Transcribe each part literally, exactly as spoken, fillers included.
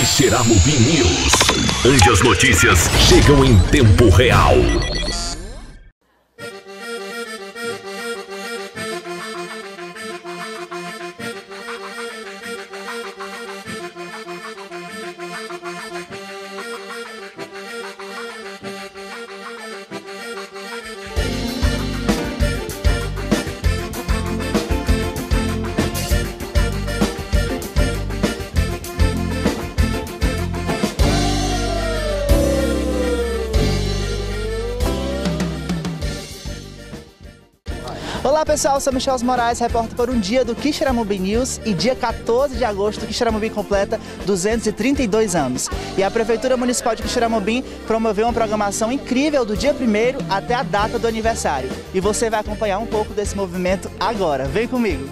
Quixeramobim News, onde as notícias chegam em tempo real. Olá pessoal, eu sou Michel Moraes, repórter por um dia do Quixeramobim News, e dia quatorze de agosto o Quixeramobim completa duzentos e trinta e dois anos. E a Prefeitura Municipal de Quixeramobim promoveu uma programação incrível do dia primeiro até a data do aniversário. E você vai acompanhar um pouco desse movimento agora. Vem comigo!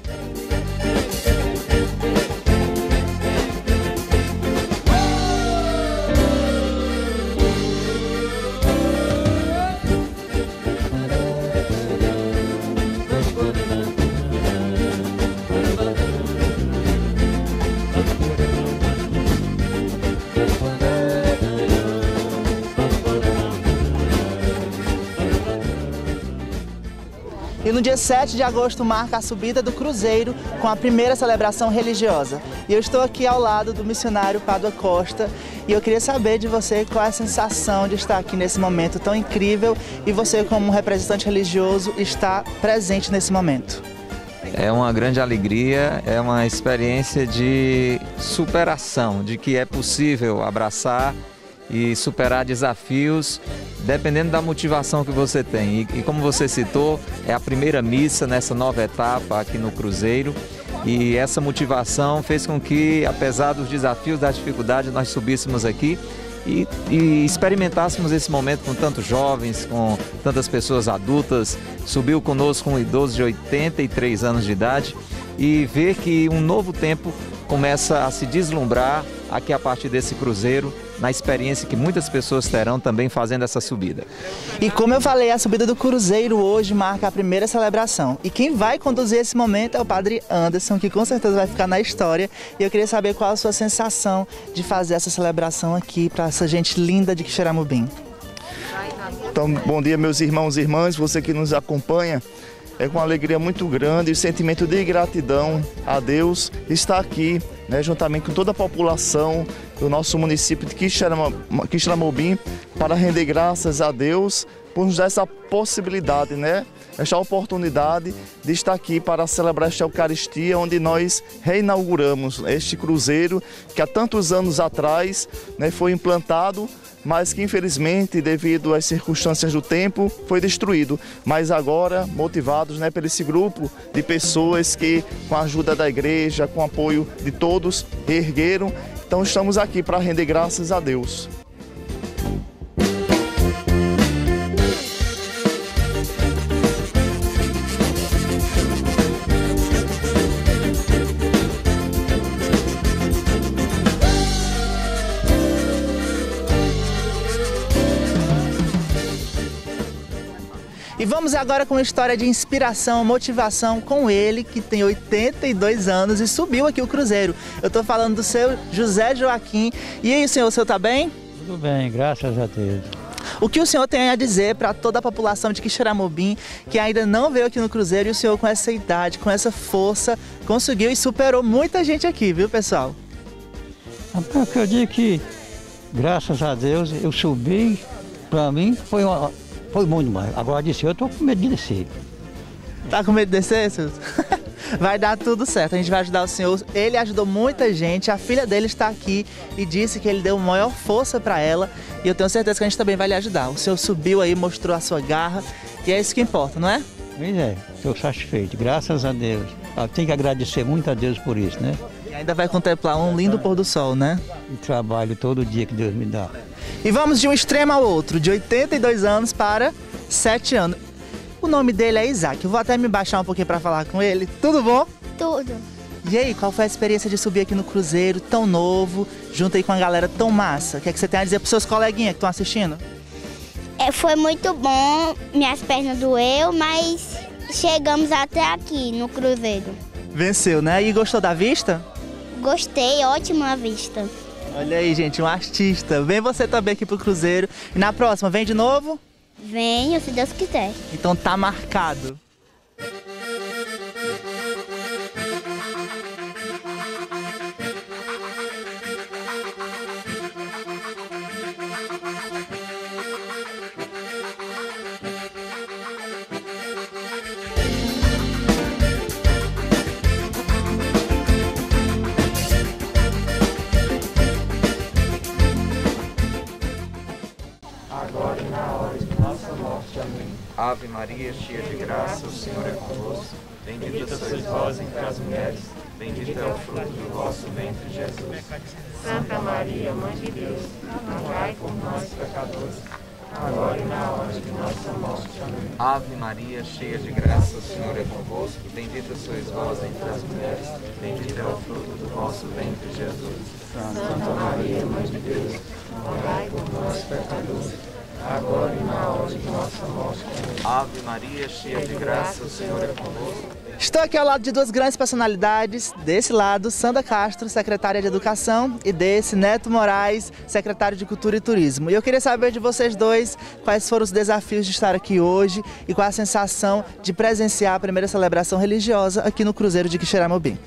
E no dia sete de agosto marca a subida do Cruzeiro com a primeira celebração religiosa. E eu estou aqui ao lado do missionário Pádua Costa e eu queria saber de você qual é a sensação de estar aqui nesse momento tão incrível e você, como representante religioso, estar presente nesse momento. É uma grande alegria, é uma experiência de superação, de que é possível abraçar e superar desafios dependendo da motivação que você tem. E, e como você citou, é a primeira missa nessa nova etapa aqui no Cruzeiro, e essa motivação fez com que, apesar dos desafios, das dificuldades, nós subíssemos aqui e, e experimentássemos esse momento com tantos jovens, com tantas pessoas adultas. Subiu conosco um idoso de oitenta e três anos de idade, e ver que um novo tempo começa a se deslumbrar aqui a partir desse cruzeiro, na experiência que muitas pessoas terão também fazendo essa subida. E como eu falei, a subida do Cruzeiro hoje marca a primeira celebração. E quem vai conduzir esse momento é o Padre Anderson, que com certeza vai ficar na história. E eu queria saber qual a sua sensação de fazer essa celebração aqui para essa gente linda de Quixeramobim. Então, bom dia, meus irmãos e irmãs, você que nos acompanha. É com uma alegria muito grande e sentimento de gratidão a Deus estar aqui, né, juntamente com toda a população do nosso município de Quixeramobim, para render graças a Deus por nos dar essa possibilidade, né, essa oportunidade de estar aqui para celebrar esta Eucaristia, onde nós reinauguramos este cruzeiro que há tantos anos atrás, né, foi implantado, mas que infelizmente, devido às circunstâncias do tempo, foi destruído. Mas agora, motivados, né, por esse grupo de pessoas que, com a ajuda da igreja, com o apoio de todos, reergueram. Então estamos aqui para render graças a Deus. E vamos agora com uma história de inspiração, motivação com ele, que tem oitenta e dois anos e subiu aqui o Cruzeiro. Eu estou falando do seu José Joaquim. E aí, senhor, o senhor está bem? Tudo bem, graças a Deus. O que o senhor tem a dizer para toda a população de Quixeramobim que ainda não veio aqui no Cruzeiro, e o senhor, com essa idade, com essa força, conseguiu e superou muita gente aqui, viu, pessoal? O que eu digo que, graças a Deus, eu subi, para mim foi uma... Foi bom demais. Agora disse, eu tô com medo de descer. Tá com medo de descer, senhor? Vai dar tudo certo, a gente vai ajudar o senhor. Ele ajudou muita gente, a filha dele está aqui e disse que ele deu maior força para ela. E eu tenho certeza que a gente também vai lhe ajudar. O senhor subiu aí, mostrou a sua garra e é isso que importa, não é? Pois é, estou satisfeito, graças a Deus. Eu tenho que agradecer muito a Deus por isso, né? E ainda vai contemplar um lindo pôr do sol, né? E trabalho todo dia que Deus me dá. E vamos de um extremo ao outro, de oitenta e dois anos para sete anos. O nome dele é Isaac, eu vou até me baixar um pouquinho para falar com ele. Tudo bom? Tudo. E aí, qual foi a experiência de subir aqui no Cruzeiro, tão novo, junto aí com a galera tão massa? O que é que você tem a dizer pros seus coleguinhas que estão assistindo? É, foi muito bom, minhas pernas doeu, mas chegamos até aqui no Cruzeiro. Venceu, né? E gostou da vista? Gostei, ótima vista. Olha aí, gente, um artista. Vem você também aqui pro Cruzeiro. E na próxima, vem de novo? Venho, se Deus quiser. Então tá marcado. Agora e na hora de nossa morte. Amém. Ave Maria, cheia de graça, o Senhor é convosco. Bendita sois vós entre as mulheres, bendito é o fruto do vosso ventre, Jesus. Santa Maria, Mãe de Deus, rogai por nós, pecadores, agora e na hora de nossa morte. Amém. Ave Maria, cheia de graça, o Senhor é convosco. Bendita sois vós entre as mulheres, bendito é o fruto do vosso ventre, Jesus. Santa Maria, Mãe de Deus, rogai por nós, pecadores, agora e na hora de nossa morte. Amém. Ave Maria, cheia de graça, o Senhor é convosco. Estou aqui ao lado de duas grandes personalidades. Desse lado, Sandra Castro, secretária de Educação, e desse, Neto Moraes, secretário de Cultura e Turismo. E eu queria saber de vocês dois quais foram os desafios de estar aqui hoje e qual a sensação de presenciar a primeira celebração religiosa aqui no Cruzeiro de Quixeramobim.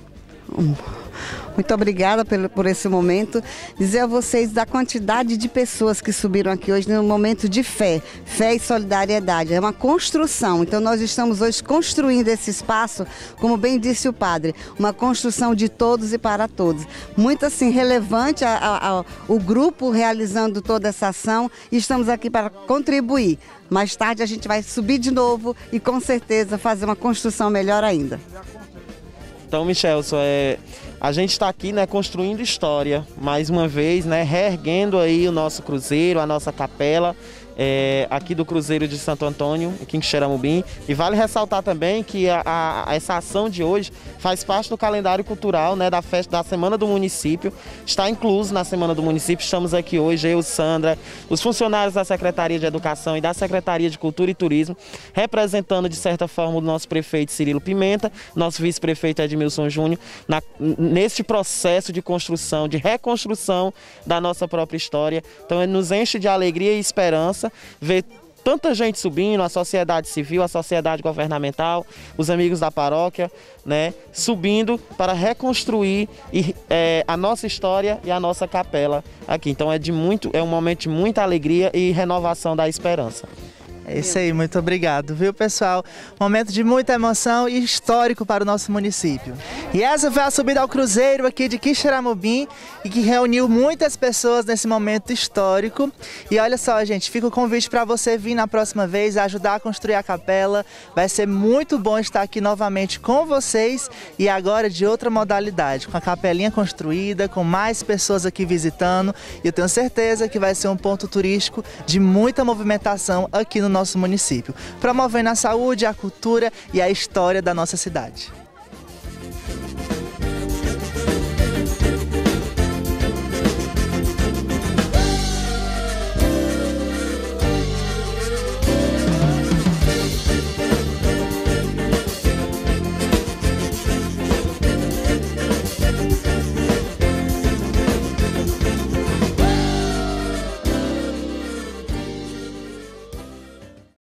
Muito obrigada por, por esse momento. Dizer a vocês da quantidade de pessoas que subiram aqui hoje num momento de fé, fé e solidariedade. É uma construção, então nós estamos hoje construindo esse espaço, como bem disse o padre, uma construção de todos e para todos. Muito assim relevante a, a, a, o grupo realizando toda essa ação e estamos aqui para contribuir. Mais tarde a gente vai subir de novo e com certeza fazer uma construção melhor ainda. Então, Michelson, é, a gente está aqui, né, construindo história, mais uma vez, né, reerguendo aí o nosso cruzeiro, a nossa capela, é, aqui do Cruzeiro de Santo Antônio, aqui em Quixeramobim. E vale ressaltar também que a, a, essa ação de hoje faz parte do calendário cultural, né, da festa da Semana do Município, está incluso na Semana do Município. Estamos aqui hoje, eu, Sandra, os funcionários da Secretaria de Educação e da Secretaria de Cultura e Turismo, representando de certa forma o nosso prefeito Cirilo Pimenta, nosso vice-prefeito Edmilson Júnior, na, neste processo de construção, de reconstrução da nossa própria história. Então, nos enche de alegria e esperança ver tanta gente subindo, a sociedade civil, a sociedade governamental, os amigos da paróquia, né, subindo para reconstruir e, é, a nossa história e a nossa capela aqui. Então é, de muito, é um momento de muita alegria e renovação da esperança. É isso aí, muito obrigado, viu, pessoal? Momento de muita emoção e histórico para o nosso município. E essa foi a subida ao Cruzeiro aqui de Quixeramobim e que reuniu muitas pessoas nesse momento histórico. E olha só, gente, fica o convite para você vir na próxima vez ajudar a construir a capela. Vai ser muito bom estar aqui novamente com vocês e agora de outra modalidade, com a capelinha construída, com mais pessoas aqui visitando. E eu tenho certeza que vai ser um ponto turístico de muita movimentação aqui no nosso município, promovendo a saúde, a cultura e a história da nossa cidade.